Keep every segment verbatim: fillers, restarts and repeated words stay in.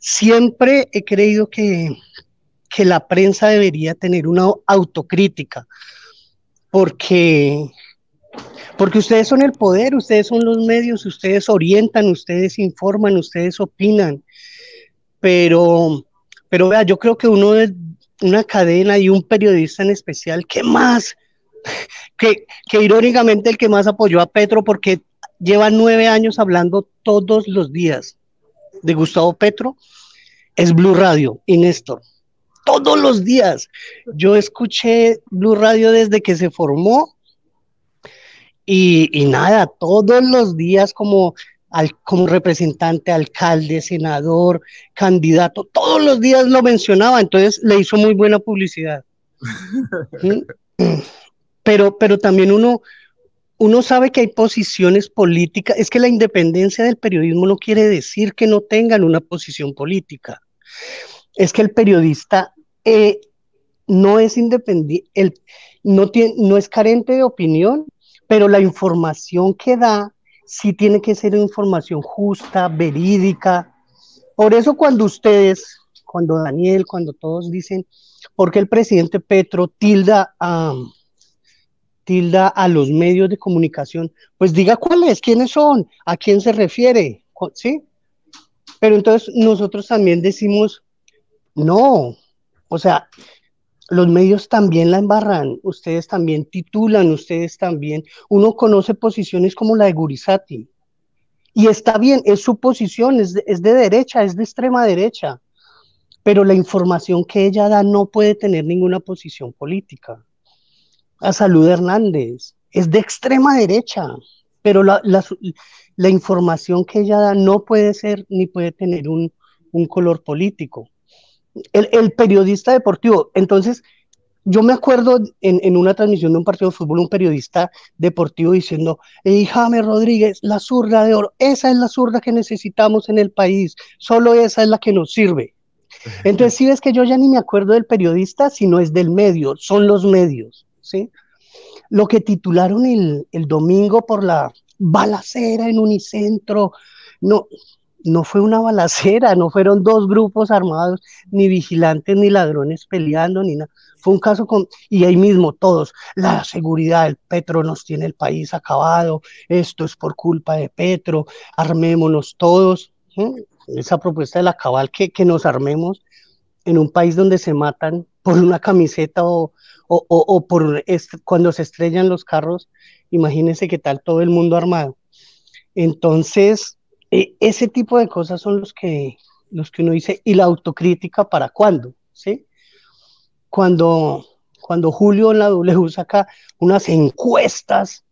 siempre he creído que, que la prensa debería tener una autocrítica, porque, porque ustedes son el poder, ustedes son los medios, ustedes orientan, ustedes informan, ustedes opinan, pero, pero vea, yo creo que uno de una cadena y un periodista en especial, ¿qué más? Que, que irónicamente el que más apoyó a Petro, porque lleva nueve años hablando todos los días de Gustavo Petro, es Blue Radio y Néstor. Todos los días. Yo escuché Blue Radio desde que se formó y, y nada, todos los días como, al, como representante, alcalde, senador, candidato, todos los días lo mencionaba, entonces le hizo muy buena publicidad. ¿Sí? Pero, pero también uno, uno sabe que hay posiciones políticas, es que la independencia del periodismo no quiere decir que no tengan una posición política, es que el periodista eh, no es independiente, no, tiene, no es carente de opinión, pero la información que da sí tiene que ser información justa, verídica. Por eso cuando ustedes, cuando Daniel, cuando todos dicen, ¿por qué el presidente Petro tilda a... Um, tilda a los medios de comunicación, pues diga cuáles, quiénes son, a quién se refiere, ¿sí? Pero entonces nosotros también decimos, no, o sea, los medios también la embarran, ustedes también titulan, ustedes también, uno conoce posiciones como la de Gurizati, y está bien, es su posición, es de, es de derecha, es de extrema derecha, pero la información que ella da no puede tener ninguna posición política. A Salud Hernández, es de extrema derecha, pero la, la, la información que ella da no puede ser ni puede tener un, un color político. El, el, periodista deportivo, entonces, yo me acuerdo en, en, una transmisión de un partido de fútbol, un periodista deportivo diciendo, hey, James Rodríguez, la zurda de oro, esa es la zurda que necesitamos en el país, solo esa es la que nos sirve. Entonces, sí ves que yo ya ni me acuerdo del periodista, sino es del medio, son los medios, ¿sí? Lo que titularon el, el domingo por la balacera en Unicentro, no, no fue una balacera, no fueron dos grupos armados, ni vigilantes, ni ladrones peleando, ni nada. Fue un caso con, y ahí mismo todos, la seguridad, el Petro nos tiene el país acabado, esto es por culpa de Petro, armémonos todos. ¿Sí? Esa propuesta de la cabal que, que nos armemos en un país donde se matan por una camiseta o, o, o, o por est cuando se estrellan los carros, imagínense qué tal todo el mundo armado. Entonces, eh, ese tipo de cosas son los que, los que uno dice, y la autocrítica para cuándo, ¿sí? Cuando, cuando Julio en la W saca unas encuestas,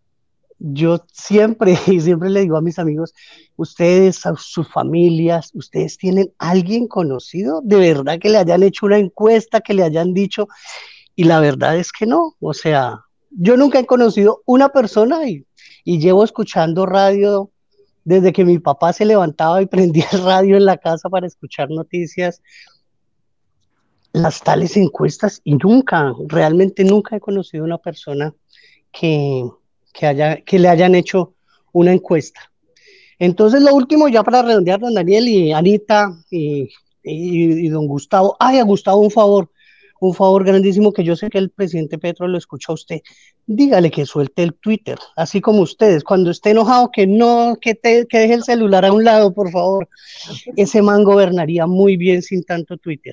yo siempre, y siempre le digo a mis amigos, ustedes, a sus familias, ustedes tienen alguien conocido, de verdad que le hayan hecho una encuesta, que le hayan dicho, y la verdad es que no, o sea, yo nunca he conocido una persona y, y llevo escuchando radio desde que mi papá se levantaba y prendía el radio en la casa para escuchar noticias, las tales encuestas, y nunca, realmente nunca he conocido una persona que, que, haya, que le hayan hecho una encuesta. Entonces, lo último, ya para redondear, don Daniel y Anita y, y, y don Gustavo, ay, a Gustavo un favor, un favor grandísimo que yo sé que el presidente Petro lo escucha a usted, dígale que suelte el Twitter, así como ustedes, cuando esté enojado, que no, que, te, que deje el celular a un lado, por favor, ese man gobernaría muy bien sin tanto Twitter.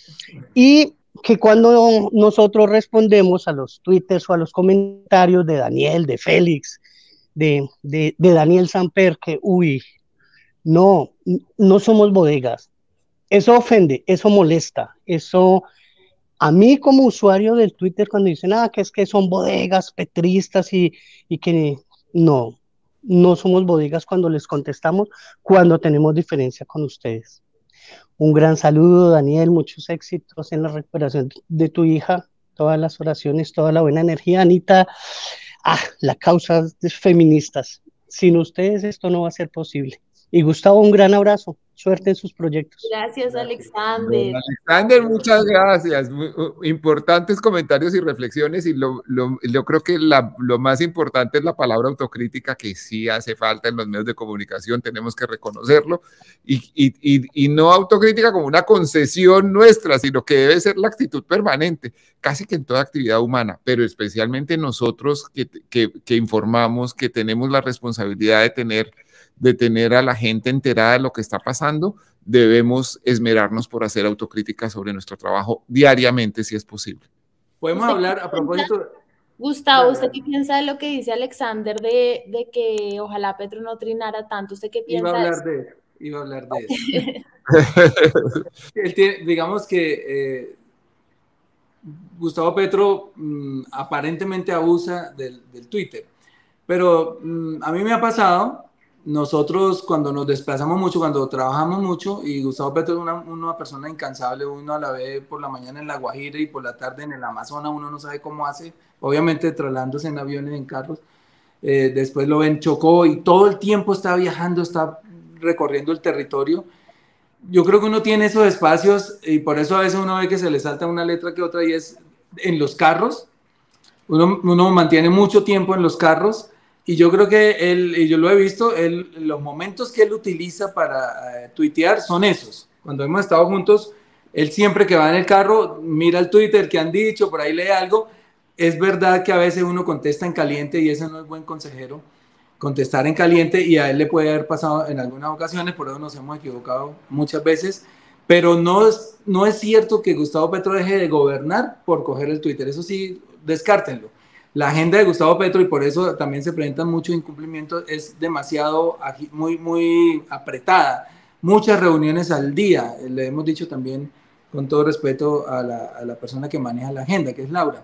Y que cuando nosotros respondemos a los twitters o a los comentarios de Daniel, de Félix, de, de, de Daniel Samper, que uy, no, no somos bodegas. Eso ofende, eso molesta, eso a mí como usuario del Twitter cuando dicen, ah, que es que son bodegas petristas y, y que no, no somos bodegas cuando les contestamos, cuando tenemos diferencia con ustedes. Un gran saludo, Daniel, muchos éxitos en la recuperación de tu hija, todas las oraciones, toda la buena energía. Anita, ah, la causa de feministas. Sin ustedes esto no va a ser posible. Y Gustavo, un gran abrazo. Suerte en sus proyectos. Gracias, Alexander. Alexander, muchas gracias. Muy, uh, importantes comentarios y reflexiones, y lo, lo, yo creo que la, lo más importante es la palabra autocrítica, que sí hace falta en los medios de comunicación, tenemos que reconocerlo, y, y, y, y no autocrítica como una concesión nuestra, sino que debe ser la actitud permanente, casi que en toda actividad humana, pero especialmente nosotros que, que, que informamos, que tenemos la responsabilidad de tener, de tener a la gente enterada de lo que está pasando. Debemos esmerarnos por hacer autocrítica sobre nuestro trabajo diariamente, si es posible. Podemos hablar a propósito... Gustavo, ¿usted qué piensa de lo que dice Alexander de, de que ojalá Petro no trinara tanto? ¿Usted qué piensa? Iba a hablar de eso. Iba a hablar de eso. Él tiene, digamos que eh, Gustavo Petro mmm, aparentemente abusa del, del Twitter, pero mmm, a mí me ha pasado... Nosotros cuando nos desplazamos mucho, cuando trabajamos mucho, y Gustavo Petro es una, una persona incansable, uno la ve por la mañana en La Guajira y por la tarde en el Amazonas, uno no sabe cómo hace, obviamente trasladándose en aviones, en carros, eh, después lo ven Chocó y todo el tiempo está viajando, está recorriendo el territorio. Yo creo que uno tiene esos espacios y por eso a veces uno ve que se le salta una letra que otra, y es en los carros, uno, uno mantiene mucho tiempo en los carros. Y yo creo que él, y yo lo he visto, él, los momentos que él utiliza para eh, tuitear son esos. Cuando hemos estado juntos, él siempre que va en el carro, mira el Twitter que han dicho, por ahí lee algo. Es verdad que a veces uno contesta en caliente y ese no es buen consejero, contestar en caliente, y a él le puede haber pasado en algunas ocasiones, por eso nos hemos equivocado muchas veces, pero no es, no es cierto que Gustavo Petro deje de gobernar por coger el Twitter, eso sí, descártenlo. La agenda de Gustavo Petro, y por eso también se presentan muchos incumplimientos, es demasiado, muy, muy apretada. Muchas reuniones al día, le hemos dicho también, con todo respeto a la, a la persona que maneja la agenda, que es Laura,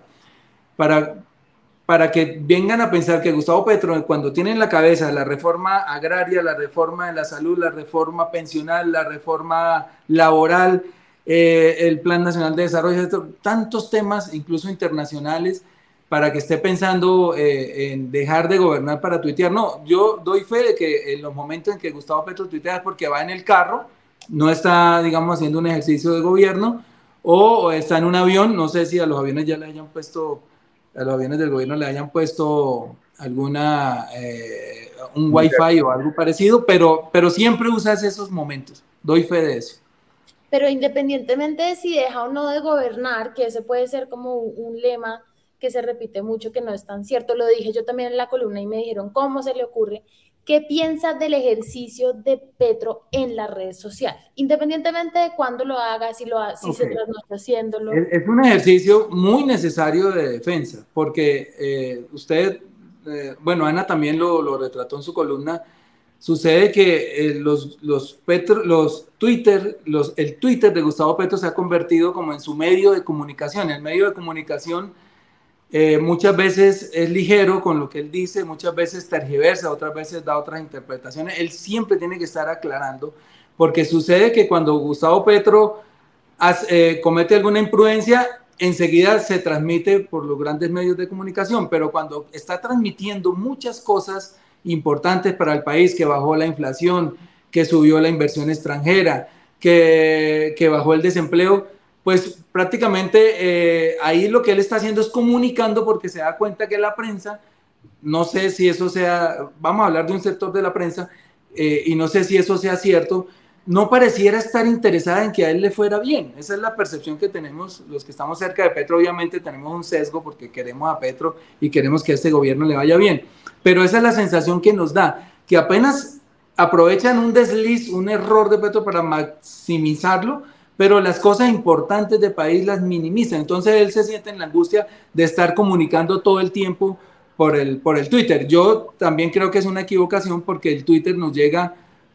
para, para que vengan a pensar que Gustavo Petro, cuando tiene en la cabeza la reforma agraria, la reforma de la salud, la reforma pensional, la reforma laboral, eh, el Plan Nacional de Desarrollo, tantos temas, incluso internacionales, para que esté pensando eh, en dejar de gobernar para tuitear. No, yo doy fe de que en los momentos en que Gustavo Petro tuitea es porque va en el carro, no está, digamos, haciendo un ejercicio de gobierno, o, o está en un avión. No sé si a los aviones ya le hayan puesto, a los aviones del gobierno le hayan puesto alguna, eh, un wifi o algo parecido, pero, pero siempre usas esos momentos. Doy fe de eso. Pero independientemente de si deja o no de gobernar, que ese puede ser como un, un lema que se repite mucho, que no es tan cierto, lo dije yo también en la columna y me dijeron, ¿cómo se le ocurre? ¿Qué piensa del ejercicio de Petro en la red social? Independientemente de cuándo lo haga, si, lo ha, si okay. se trasnocha haciéndolo. Es, es un ejercicio muy necesario de defensa, porque eh, usted, eh, bueno, Ana también lo, lo retrató en su columna. Sucede que eh, los, los, Petro, los Twitter, los, el Twitter de Gustavo Petro se ha convertido como en su medio de comunicación. El medio de comunicación Eh, muchas veces es ligero con lo que él dice, muchas veces tergiversa, otras veces da otras interpretaciones. Él siempre tiene que estar aclarando, porque sucede que cuando Gustavo Petro hace, eh, comete alguna imprudencia, enseguida se transmite por los grandes medios de comunicación, pero cuando está transmitiendo muchas cosas importantes para el país, que bajó la inflación, que subió la inversión extranjera, que, que bajó el desempleo, pues prácticamente eh, ahí lo que él está haciendo es comunicando, porque se da cuenta que la prensa, no sé si eso sea, vamos a hablar de un sector de la prensa, eh, y no sé si eso sea cierto, no pareciera estar interesada en que a él le fuera bien. Esa es la percepción que tenemos los que estamos cerca de Petro. Obviamente tenemos un sesgo porque queremos a Petro y queremos que a este gobierno le vaya bien, pero esa es la sensación que nos da, que apenas aprovechan un desliz, un error de Petro para maximizarlo, pero las cosas importantes del país las minimiza. Entonces él se siente en la angustia de estar comunicando todo el tiempo por el, por el Twitter. Yo también creo que es una equivocación, porque el Twitter nos llega,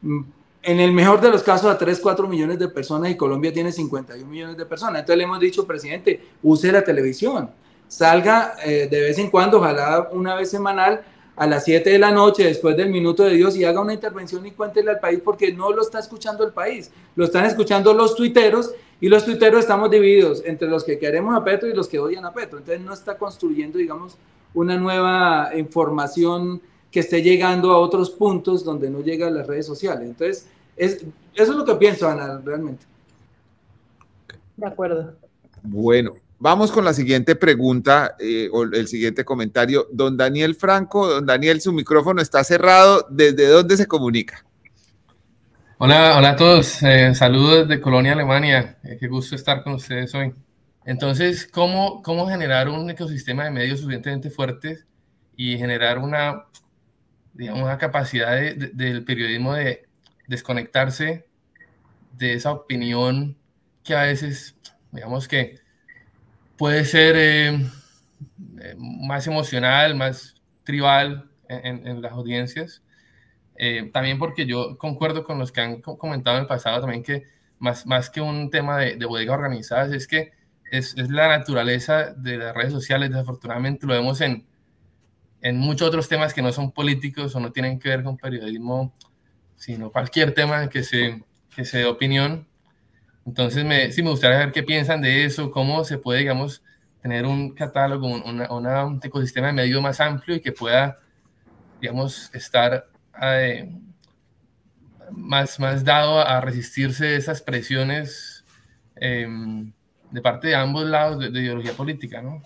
en el mejor de los casos, a tres, cuatro millones de personas, y Colombia tiene cincuenta y un millones de personas. Entonces le hemos dicho, presidente, use la televisión, salga eh, de vez en cuando, ojalá una vez semanal, a las siete de la noche, después del Minuto de Dios, y haga una intervención y cuéntele al país, porque no lo está escuchando el país, lo están escuchando los tuiteros, y los tuiteros estamos divididos entre los que queremos a Petro y los que odian a Petro. Entonces no está construyendo, digamos, una nueva información que esté llegando a otros puntos donde no llega a las redes sociales. Entonces, es, eso es lo que pienso, Ana, realmente. De acuerdo. Bueno, vamos con la siguiente pregunta eh, o el siguiente comentario. Don Daniel Franco, don Daniel, su micrófono está cerrado. ¿Desde dónde se comunica? Hola, hola a todos. Eh, saludos desde Colonia, Alemania. Eh, qué gusto estar con ustedes hoy. Entonces, ¿cómo, cómo generar un ecosistema de medios suficientemente fuertes y generar una, digamos, una capacidad de, de, del periodismo de desconectarse de esa opinión que a veces, digamos que puede ser eh, más emocional, más tribal en, en las audiencias? Eh, también porque yo concuerdo con los que han comentado en el pasado también que más, más que un tema de, de bodegas organizadas, es que es, es la naturaleza de las redes sociales. Desafortunadamente lo vemos en, en muchos otros temas que no son políticos o no tienen que ver con periodismo, sino cualquier tema que se, que se dé opinión. Entonces, me, sí me gustaría saber qué piensan de eso, cómo se puede, digamos, tener un catálogo, una, una, un ecosistema de medios más amplio y que pueda, digamos, estar eh, más, más dado a resistirse a esas presiones eh, de parte de ambos lados de, de ideología política, ¿no?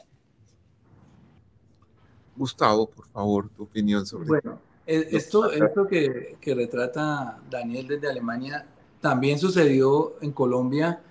Gustavo, por favor, tu opinión sobre bueno, esto. Esto que, que retrata Daniel desde Alemania también sucedió en Colombia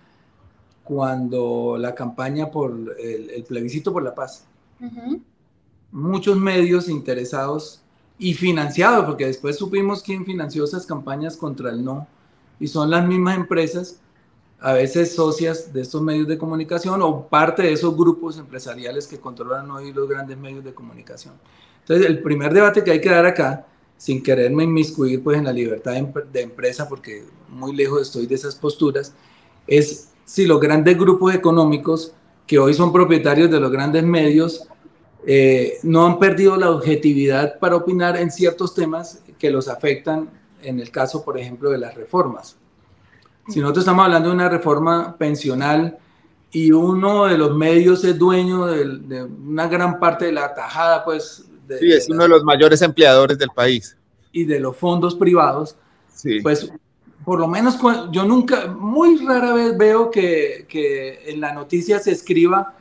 cuando la campaña por el, el plebiscito por la paz. Uh-huh. Muchos medios interesados y financiados, porque después supimos quién financió esas campañas contra el no, y son las mismas empresas, a veces socias de estos medios de comunicación o parte de esos grupos empresariales que controlan hoy los grandes medios de comunicación. Entonces, el primer debate que hay que dar acá, sin quererme inmiscuir pues, en la libertad de, de empresa, porque muy lejos estoy de esas posturas, es si los grandes grupos económicos que hoy son propietarios de los grandes medios eh, no han perdido la objetividad para opinar en ciertos temas que los afectan, en el caso, por ejemplo, de las reformas. Si nosotros estamos hablando de una reforma pensional y uno de los medios es dueño de, de una gran parte de la tajada, pues... De, sí, es de uno la, de los mayores empleadores del país. Y de los fondos privados, sí. Pues por lo menos yo nunca, muy rara vez veo que, que en la noticia se escriba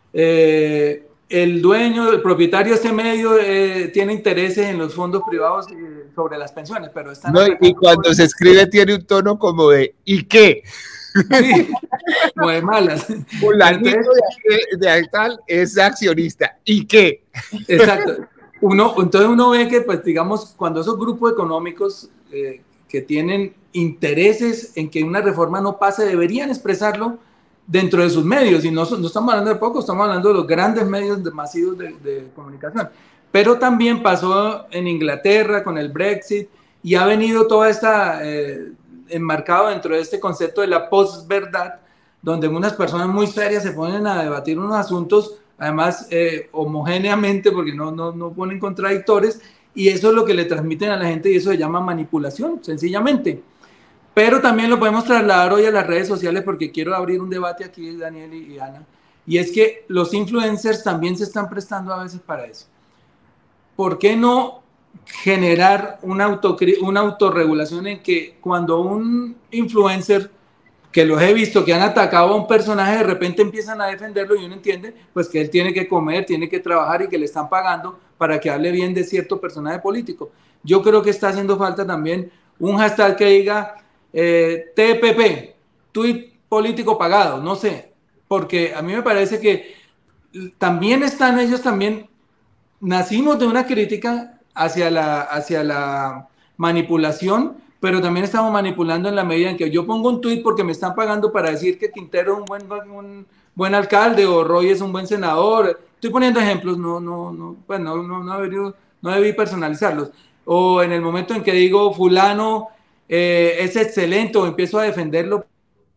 eh, el dueño, el propietario de este medio eh, tiene intereses en los fondos privados eh, sobre las pensiones, pero están... No, y cuando se escribe tiene un tono como de ¿y qué? Sí, como de malas. Fulanito de, de tal es accionista, ¿y qué? Exacto. Uno, entonces uno ve que, pues digamos, cuando esos grupos económicos eh, que tienen intereses en que una reforma no pase, deberían expresarlo dentro de sus medios, y no, no estamos hablando de poco, estamos hablando de los grandes medios de, masivos de, de comunicación. Pero también pasó en Inglaterra con el Brexit, y ha venido toda esta, eh, enmarcado dentro de este concepto de la posverdad, donde unas personas muy serias se ponen a debatir unos asuntos, además eh, homogéneamente, porque no, no, no ponen contradictores, y eso es lo que le transmiten a la gente, y eso se llama manipulación, sencillamente. Pero también lo podemos trasladar hoy a las redes sociales, porque quiero abrir un debate aquí, Daniel y, y Ana, y es que los influencers también se están prestando a veces para eso. ¿Por qué no generar una, auto, una autorregulación en que cuando un influencer, que los he visto que han atacado a un personaje, de repente empiezan a defenderlo y uno entiende pues que él tiene que comer, tiene que trabajar y que le están pagando para que hable bien de cierto personaje político? Yo creo que está haciendo falta también un hashtag que diga eh, T P P, tweet político pagado, no sé, porque a mí me parece que también están ellos también, nacimos de una crítica hacia la, hacia la manipulación, pero también estamos manipulando en la medida en que yo pongo un tuit porque me están pagando para decir que Quintero es un buen, un buen alcalde o Roy es un buen senador. Estoy poniendo ejemplos, no, no, no, pues no, no, no, deberí, no debí personalizarlos. O en el momento en que digo fulano eh, es excelente o empiezo a defenderlo.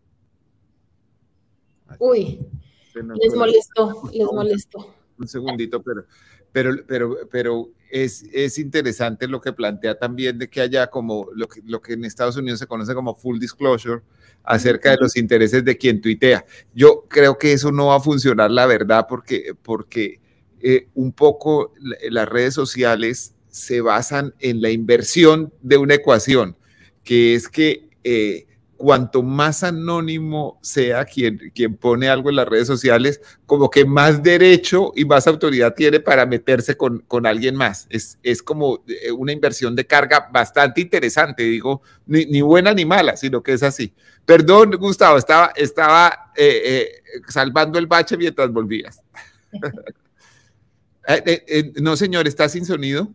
Uy, les molestó, les molestó. Un segundito, pero, pero, pero, pero es, es interesante lo que plantea también de que haya como lo que, lo que en Estados Unidos se conoce como full disclosure acerca de los intereses de quien tuitea. Yo creo que eso no va a funcionar, la verdad, porque, porque eh, un poco las redes sociales se basan en la inversión de una ecuación, que es que eh, cuanto más anónimo sea quien, quien pone algo en las redes sociales, como que más derecho y más autoridad tiene para meterse con, con alguien más. Es, es como una inversión de carga bastante interesante, digo, ni, ni buena ni mala, sino que es así. Perdón, Gustavo, estaba, estaba eh, eh, salvando el bache mientras volvías. eh, eh, eh, no, señor, ¿está sin sonido?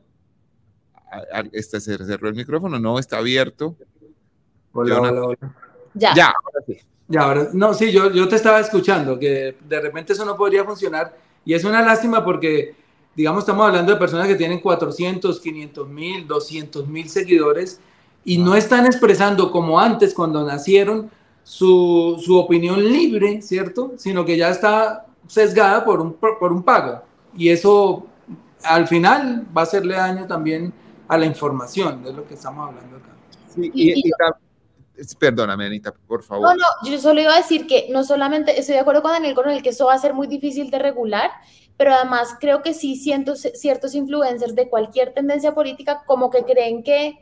Este, ¿se cerró el micrófono? No, está abierto. Hola, hola, hola. Ya. Ya, ahora sí. Ya, ahora, no, sí, yo, yo te estaba escuchando, que de repente eso no podría funcionar, y es una lástima porque, digamos, estamos hablando de personas que tienen cuatrocientos, quinientos mil, doscientos mil seguidores, y no están expresando como antes, cuando nacieron, su, su opinión libre, ¿cierto? Sino que ya está sesgada por un, por un pago, y eso al final va a hacerle daño también a la información, de lo que estamos hablando acá. Sí, y, y, y, perdóname, Anita, por favor. No, no, yo solo iba a decir que no solamente estoy de acuerdo con Daniel con el que eso va a ser muy difícil de regular, pero además creo que sí cientos, ciertos influencers de cualquier tendencia política como que creen que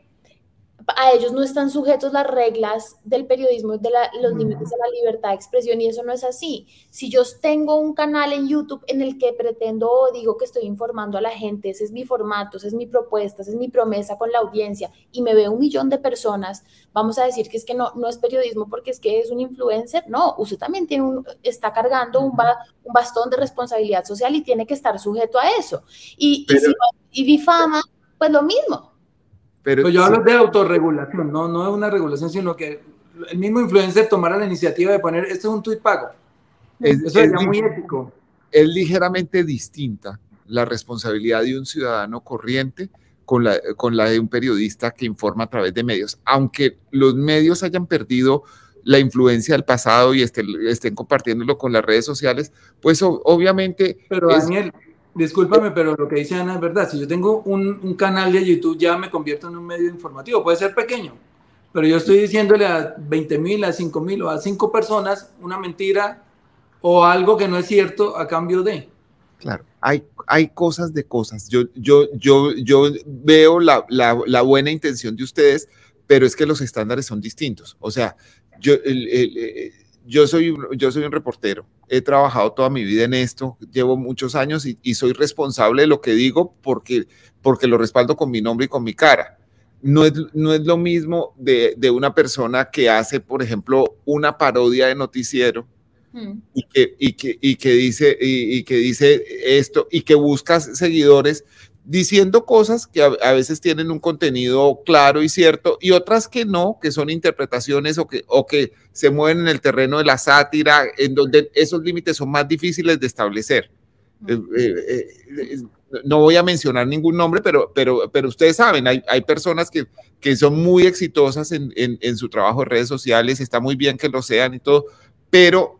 a ellos no están sujetos las reglas del periodismo, de la, los límites de la libertad de expresión, y eso no es así. Si yo tengo un canal en YouTube en el que pretendo o digo que estoy informando a la gente, ese es mi formato, esa es mi propuesta, esa es mi promesa con la audiencia, y me ve un millón de personas, vamos a decir que es que no, no es periodismo porque es que es un influencer. No, usted también tiene un, está cargando un, ba, un bastón de responsabilidad social y tiene que estar sujeto a eso. Y, Pero, y, si, y difama, pues lo mismo. Pero pues yo hablo de autorregulación, no, no de una regulación, sino que el mismo influencer tomara la iniciativa de poner, este es un tuit pago. Es, Eso es sería muy ético. Es ligeramente distinta la responsabilidad de un ciudadano corriente con la, con la de un periodista que informa a través de medios. Aunque los medios hayan perdido la influencia del pasado y estén, estén compartiéndolo con las redes sociales, pues obviamente... Pero es, Daniel... Discúlpame, pero lo que dice Ana es verdad. Si yo tengo un, un canal de YouTube, ya me convierto en un medio informativo. Puede ser pequeño, pero yo estoy diciéndole a veinte mil, a cinco mil o a cinco personas una mentira o algo que no es cierto a cambio de. Claro, hay, hay cosas de cosas. Yo, yo, yo, yo veo la, la, la buena intención de ustedes, pero es que los estándares son distintos. O sea, yo... El, el, el, Yo soy, yo soy un reportero, he trabajado toda mi vida en esto, llevo muchos años y, y soy responsable de lo que digo porque, porque lo respaldo con mi nombre y con mi cara. No es, no es lo mismo de, de una persona que hace, por ejemplo, una parodia de noticiero mm. y, que, y, que, y, que dice, y, y que dice esto y que busca seguidores diciendo cosas que a, a veces tienen un contenido claro y cierto y otras que no, que son interpretaciones o que, o que se mueven en el terreno de la sátira, en donde esos límites son más difíciles de establecer. Uh-huh. eh, eh, eh, no voy a mencionar ningún nombre, pero, pero, pero ustedes saben, hay, hay personas que, que son muy exitosas en, en, en su trabajo en redes sociales, está muy bien que lo sean y todo, pero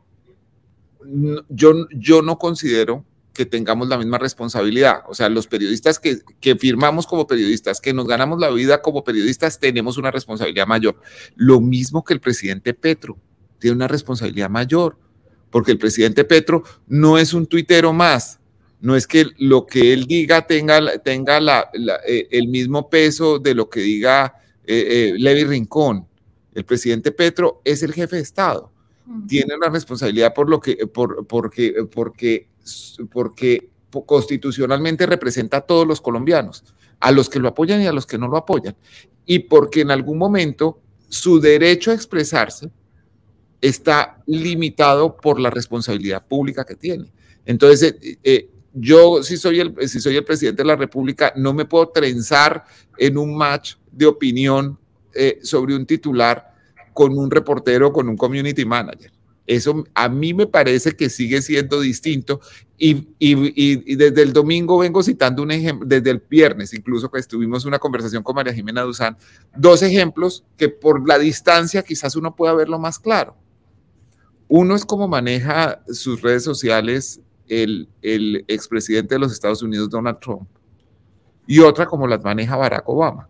yo, yo no considero que tengamos la misma responsabilidad. O sea, los periodistas que, que firmamos como periodistas, que nos ganamos la vida como periodistas, tenemos una responsabilidad mayor. Lo mismo que el presidente Petro, tiene una responsabilidad mayor, porque el presidente Petro no es un tuitero más, no es que lo que él diga tenga, tenga la, la, eh, el mismo peso de lo que diga eh, eh, Levi Rincón. El presidente Petro es el jefe de Estado, uh-huh. Tiene una responsabilidad por lo que, por, porque, porque porque constitucionalmente representa a todos los colombianos, a los que lo apoyan y a los que no lo apoyan, y porque en algún momento su derecho a expresarse está limitado por la responsabilidad pública que tiene. Entonces, eh, eh, yo si soy, el, si soy el presidente de la República, no me puedo trenzar en un match de opinión eh, sobre un titular con un reportero, con un community manager. Eso a mí me parece que sigue siendo distinto y, y, y desde el domingo vengo citando un ejemplo, desde el viernes incluso que estuvimos una conversación con María Jimena Duzán, dos ejemplos que por la distancia quizás uno pueda verlo más claro. Uno es cómo maneja sus redes sociales el, el expresidente de los Estados Unidos, Donald Trump, y otra como las maneja Barack Obama.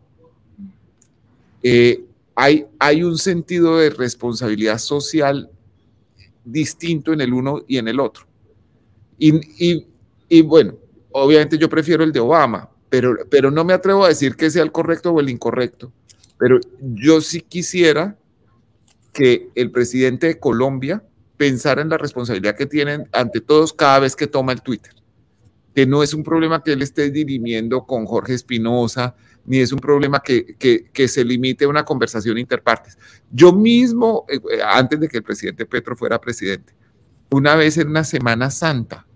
Eh, hay, hay un sentido de responsabilidad social distinto en el uno y en el otro. Y, y, y bueno, obviamente yo prefiero el de Obama, pero, pero no me atrevo a decir que sea el correcto o el incorrecto, pero yo sí quisiera que el presidente de Colombia pensara en la responsabilidad que tienen ante todos cada vez que toma el Twitter, que no es un problema que él esté dirimiendo con Jorge Espinosa, ni es un problema que, que, que se limite a una conversación interpartes. Yo mismo, eh, antes de que el presidente Petro fuera presidente, una vez en una Semana Santa,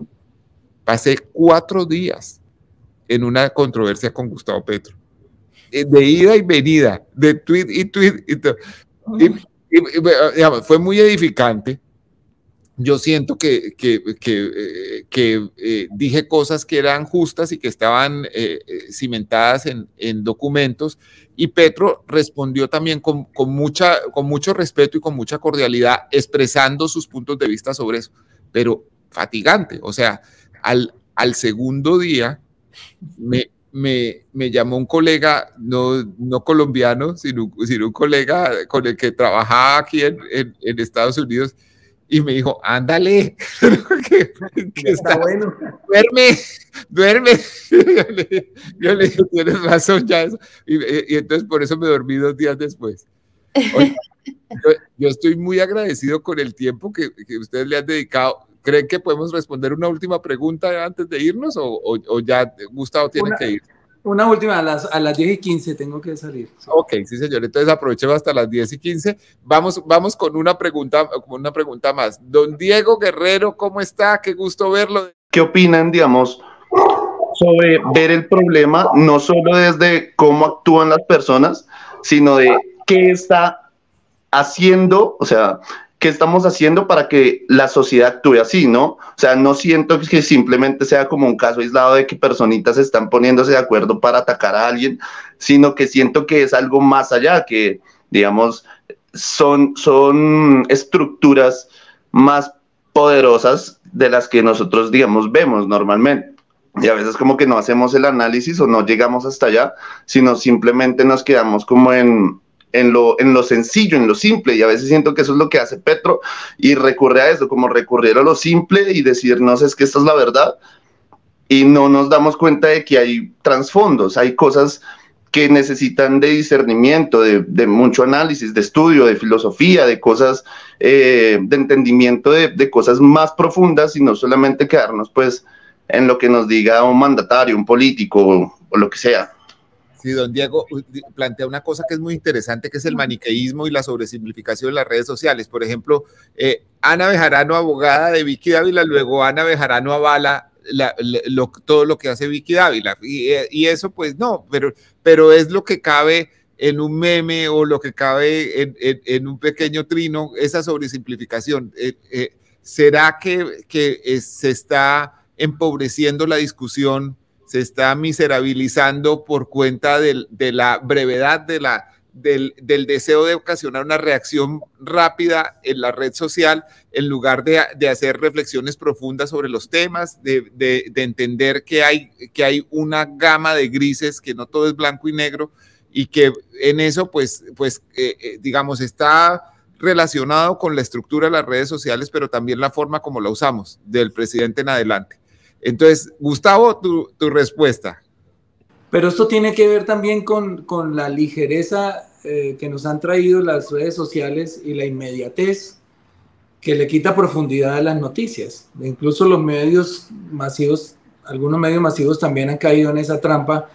pasé cuatro días en una controversia con Gustavo Petro, de ida y venida, de tweet y tweet, y, y, y, y digamos, fue muy edificante. Yo siento que, que, que, eh, que eh, dije cosas que eran justas y que estaban eh, cimentadas en, en documentos, y Petro respondió también con, con, mucha, con mucho respeto y con mucha cordialidad, expresando sus puntos de vista sobre eso, pero fatigante. O sea, al, al segundo día me, me, me llamó un colega, no, no colombiano, sino, sino un colega con el que trabajaba aquí en, en, en Estados Unidos, y me dijo, ándale, que, que está, está bueno. Duerme, duerme. Yo le, yo le dije, tienes razón ya eso. Y, y entonces por eso me dormí dos días después. Oye, yo, yo estoy muy agradecido con el tiempo que, que ustedes le han dedicado. ¿Creen que podemos responder una última pregunta antes de irnos, o, o, o ya Gustavo tiene una, que ir? Una última, a las, a las diez y quince tengo que salir. Sí. Ok, sí señor, entonces aprovechemos hasta las diez y quince. Vamos, vamos con una pregunta, con una pregunta más. Don Diego Guerrero, ¿cómo está? Qué gusto verlo. ¿Qué opinan, digamos, sobre ver el problema no solo desde cómo actúan las personas, sino de qué está haciendo, o sea, qué estamos haciendo para que la sociedad actúe así, ¿no? O sea, no siento que simplemente sea como un caso aislado de que personitas están poniéndose de acuerdo para atacar a alguien, sino que siento que es algo más allá, que, digamos, son, son estructuras más poderosas de las que nosotros, digamos, vemos normalmente. Y a veces como que no hacemos el análisis o no llegamos hasta allá, sino simplemente nos quedamos como en... En lo, en lo sencillo, en lo simple, y a veces siento que eso es lo que hace Petro, y recurre a eso, como recurrir a lo simple y decirnos es que esta es la verdad, y no nos damos cuenta de que hay trasfondos, hay cosas que necesitan de discernimiento, de, de mucho análisis, de estudio, de filosofía, de cosas, eh, de entendimiento de, de cosas más profundas, y no solamente quedarnos pues en lo que nos diga un mandatario, un político o, o lo que sea. Sí, don Diego plantea una cosa que es muy interesante, que es el maniqueísmo y la sobresimplificación de las redes sociales. Por ejemplo, eh, Ana Bejarano, abogada de Vicky Dávila, luego Ana Bejarano avala la, la, lo, todo lo que hace Vicky Dávila. Y, y eso pues no, pero, pero es lo que cabe en un meme o lo que cabe en, en, en un pequeño trino, esa sobresimplificación. Eh, eh, ¿Será que, que eh, se está empobreciendo la discusión? Se está miserabilizando por cuenta del, de la brevedad de la, del, del deseo de ocasionar una reacción rápida en la red social, en lugar de, de hacer reflexiones profundas sobre los temas, de, de, de entender que hay, que hay una gama de grises, que no todo es blanco y negro, y que en eso, pues, pues eh, eh, digamos, está relacionado con la estructura de las redes sociales, pero también la forma como la usamos, del presidente en adelante. Entonces, Gustavo, tu, tu respuesta. Pero esto tiene que ver también con, con la ligereza eh, que nos han traído las redes sociales y la inmediatez que le quita profundidad a las noticias. Incluso los medios masivos, algunos medios masivos también han caído en esa trampa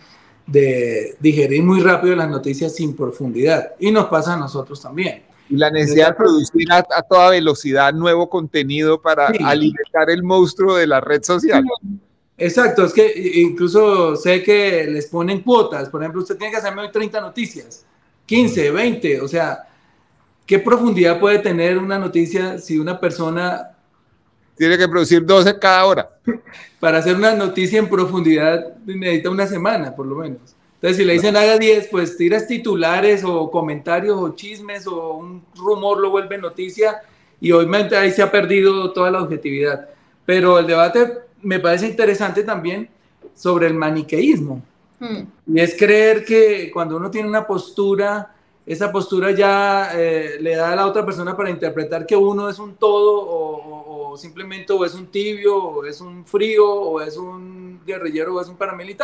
de digerir muy rápido las noticias sin profundidad. Y nos pasa a nosotros también. Y la necesidad de producir a, a toda velocidad nuevo contenido para sí. alimentar el monstruo de la red social. Exacto, es que incluso sé que les ponen cuotas. Por ejemplo, usted tiene que hacerme hoy treinta noticias, quince, veinte. O sea, ¿qué profundidad puede tener una noticia si una persona tiene que producir doce cada hora? Para hacer una noticia en profundidad necesita una semana, por lo menos. Entonces, si le dicen haga diez, pues tiras titulares o comentarios o chismes o un rumor lo vuelve noticia, y obviamente ahí se ha perdido toda la objetividad. Pero el debate me parece interesante también sobre el maniqueísmo. Hmm. Y es creer que cuando uno tiene una postura, esa postura ya eh, le da a la otra persona para interpretar que uno es un todo o, o, o simplemente o es un tibio o es un frío o es un guerrillero o es un paramilitar.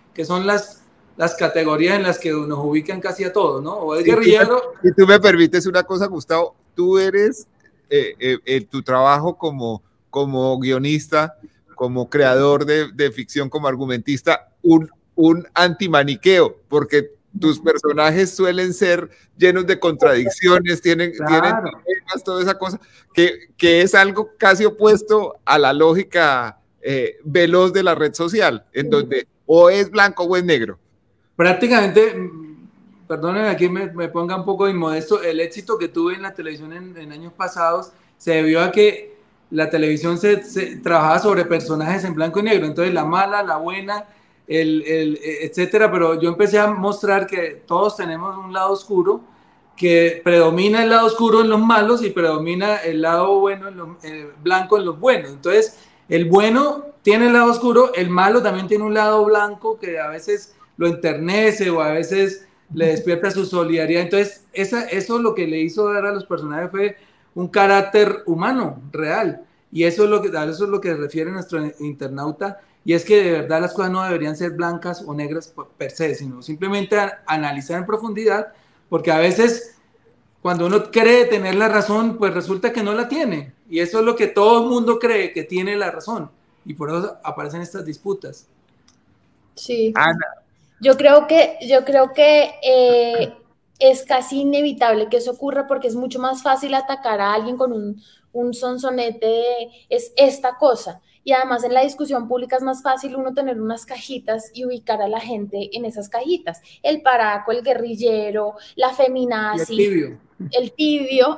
que son las, las categorías en las que nos ubican casi a todos, ¿no? O es guerrillero. Si tú me permites una cosa, Gustavo, tú eres eh, eh, en tu trabajo como, como guionista, como creador de, de ficción, como argumentista, un, un antimaniqueo, porque tus personajes suelen ser llenos de contradicciones, tienen, claro. tienen problemas, toda esa cosa, que, que es algo casi opuesto a la lógica eh, veloz de la red social, en donde o es blanco o es negro. Prácticamente, perdónenme aquí me, me ponga un poco inmodesto, el éxito que tuve en la televisión en, en años pasados se debió a que la televisión se, se trabajaba sobre personajes en blanco y negro, entonces la mala, la buena, El, el, etcétera, pero yo empecé a mostrar que todos tenemos un lado oscuro, que predomina el lado oscuro en los malos y predomina el lado bueno, en los, el blanco en los buenos. Entonces, el bueno tiene el lado oscuro, el malo también tiene un lado blanco que a veces lo enternece o a veces le despierta su solidaridad. Entonces, esa, eso lo que le hizo dar a los personajes fue un carácter humano, real. Y eso es lo que, a eso es lo que refiere nuestro internauta. Y es que de verdad las cosas no deberían ser blancas o negras per se, sino simplemente a, analizar en profundidad, porque a veces cuando uno cree tener la razón, pues resulta que no la tiene. Y eso es lo que todo el mundo cree, que tiene la razón. Y por eso aparecen estas disputas. Sí. Ana. Yo creo que, yo creo que eh, es casi inevitable que eso ocurra porque es mucho más fácil atacar a alguien con un, un sonsonete de es esta cosa. Y además en la discusión pública es más fácil uno tener unas cajitas y ubicar a la gente en esas cajitas. El paraco, el guerrillero, la feminazi, el tibio. El tibio.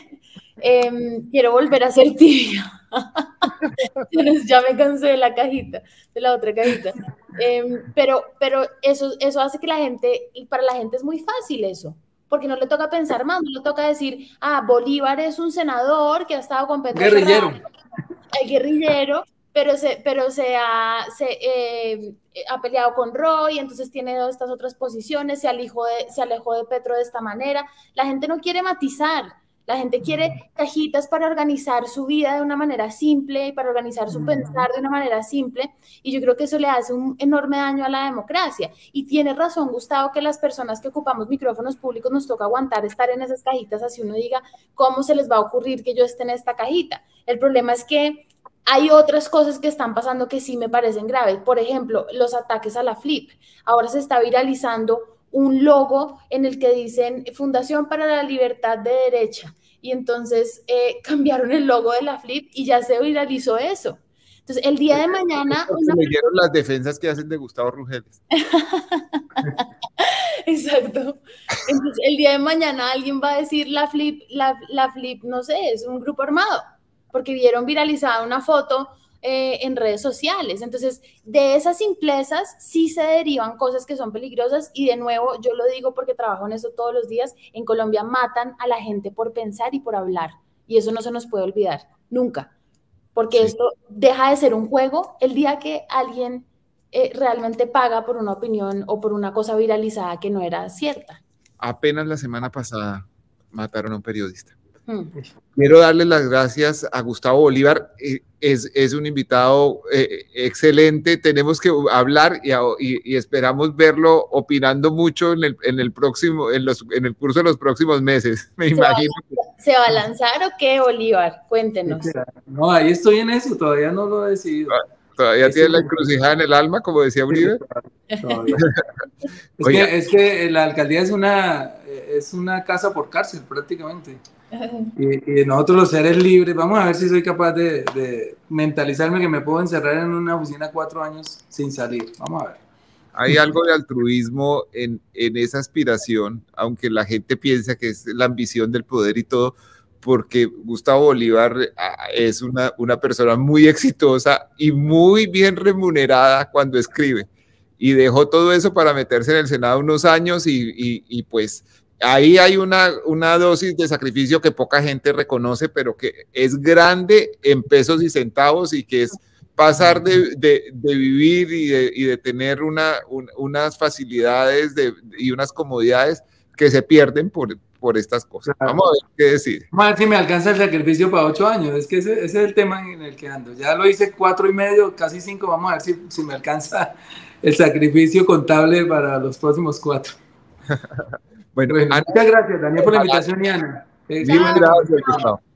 eh, quiero volver a ser tibio. Ya me cansé de la cajita, de la otra cajita. Eh, pero pero eso, eso hace que la gente, y para la gente es muy fácil eso. Porque no le toca pensar más, no le toca decir, ah, Bolívar es un senador que ha estado con Petro guerrillero. Serrano, el guerrillero, pero se, pero se, ha, se eh, ha peleado con Roy, entonces tiene estas otras posiciones, se alejó, de, se alejó de Petro de esta manera. La gente no quiere matizar, la gente quiere cajitas para organizar su vida de una manera simple y para organizar su pensar de una manera simple, y yo creo que eso le hace un enorme daño a la democracia. Y tiene razón Gustavo que las personas que ocupamos micrófonos públicos nos toca aguantar estar en esas cajitas, así uno diga, ¿cómo se les va a ocurrir que yo esté en esta cajita? El problema es que hay otras cosas que están pasando que sí me parecen graves. Por ejemplo, los ataques a la Flip. Ahora se está viralizando un logo en el que dicen Fundación para la Libertad de Derecha. Y entonces eh, cambiaron el logo de la Flip y ya se viralizó eso. Entonces, el día de mañana... Una... Se leyeron las defensas que hacen de Gustavo Rugeles. Exacto. Entonces, el día de mañana alguien va a decir la Flip, la, la Flip, no sé, es un grupo armado, porque vieron viralizada una foto eh, en redes sociales. Entonces, de esas simplezas sí se derivan cosas que son peligrosas, y de nuevo, yo lo digo porque trabajo en eso todos los días, en Colombia matan a la gente por pensar y por hablar, y eso no se nos puede olvidar, nunca, porque sí. Esto deja de ser un juego el día que alguien eh, realmente paga por una opinión o por una cosa viralizada que no era cierta. Apenas la semana pasada mataron a un periodista. Hmm. Quiero darle las gracias a Gustavo Bolívar, es, es un invitado eh, excelente, tenemos que hablar y, y, y esperamos verlo opinando mucho en el, en el próximo, en, los, en el curso de los próximos meses, me ¿Se imagino. Va, ¿Se va a lanzar o qué, Bolívar? Cuéntenos. No, ahí estoy en eso, todavía no lo he decidido. Todavía tiene la encrucijada en el alma, como decía Uribe. es, que, es que la alcaldía es una, es una casa por cárcel prácticamente. Y, y nosotros los seres libres, vamos a ver si soy capaz de, de mentalizarme que me puedo encerrar en una oficina cuatro años sin salir. Vamos a ver. Hay algo de altruismo en, en esa aspiración, aunque la gente piensa que es la ambición del poder y todo, porque Gustavo Bolívar es una, una persona muy exitosa y muy bien remunerada cuando escribe, y dejó todo eso para meterse en el Senado unos años y, y, y pues ahí hay una, una dosis de sacrificio que poca gente reconoce, pero que es grande en pesos y centavos, y que es pasar de, de, de vivir y de, y de tener una, un, unas facilidades de, y unas comodidades que se pierden por, por estas cosas. Claro. Vamos a ver qué decir. Vamos a ver si me alcanza el sacrificio para ocho años, es que ese, ese es el tema en el que ando. Ya lo hice cuatro y medio, casi cinco, vamos a ver si, si me alcanza el sacrificio contable para los próximos cuatro. Bueno, Bueno, Ana, muchas gracias, Daniel, por la invitación y Ana. mil gracias, Gustavo.